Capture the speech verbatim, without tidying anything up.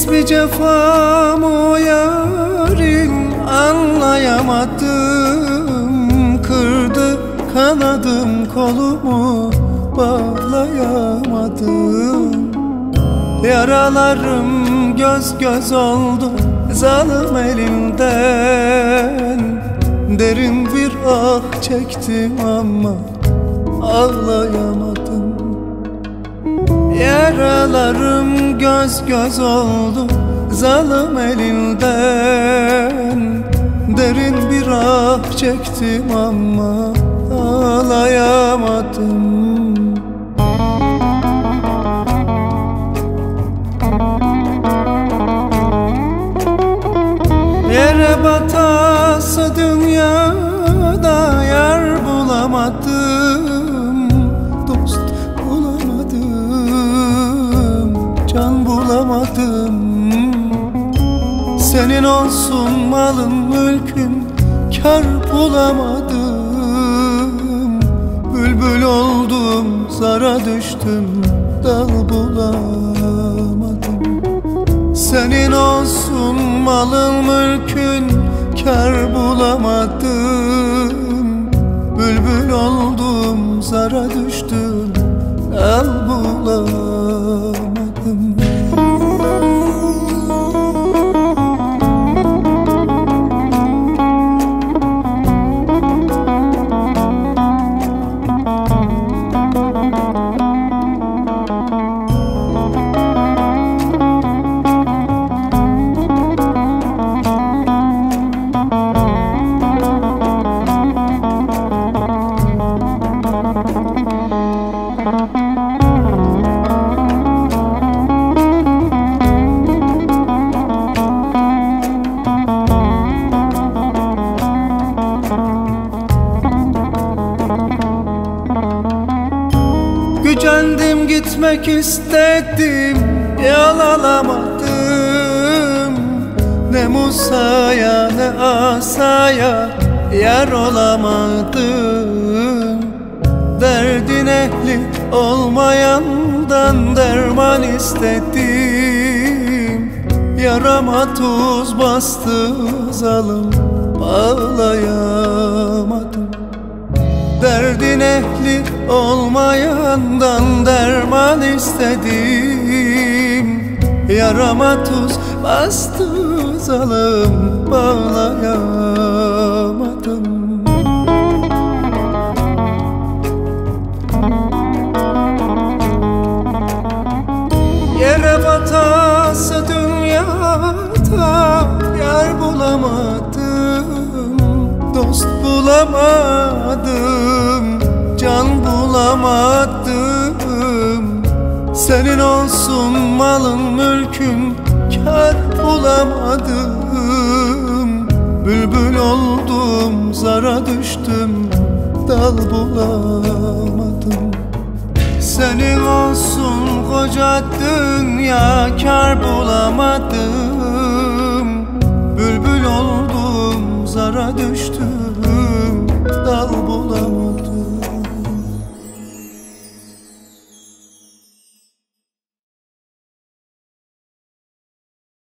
İsmi cefam o yarın anlayamadım. Kırdı kanadım kolumu bağlayamadım. Yaralarım göz göz oldu zalim elinden. Derin bir ah çektim ama ağlayamadım. Yaralarım göz göz oldu zalim elinden. Derin bir ah çektim ama ağlayamadım. Yere batası dünyada yar bulamadım. Dost bulamadım, can bulamadım. Senin olsun malın mülkün, kar bulamadım. Bülbül oldum, zara düştüm, dal bulamadım. Senin olsun malın mülkün, kar bulamadım. Bülbül oldum, zara düştüm, dal bulamadım. Gücendim, gitmek istedim, yol alamadım. Ne Musa'ya ne Asa'ya yar olamadım. Derdin ehli olmayandan derman istedim. Yarama tuz bastı zalim, ağlayamadım. Derdin ehli olmayandan derman istedim. Yarama tuz bastı zalim, bağlayamadım. Yere batası dünyada yar bulamadım. Dost bulamadım, can bulamadım. Senin olsun malın mülkün, kar bulamadım. Bülbül oldum, zara düştüm, dal bulamadım. Senin olsun koca dünya, kar bulamadım. Bülbül oldum, zara düştüm,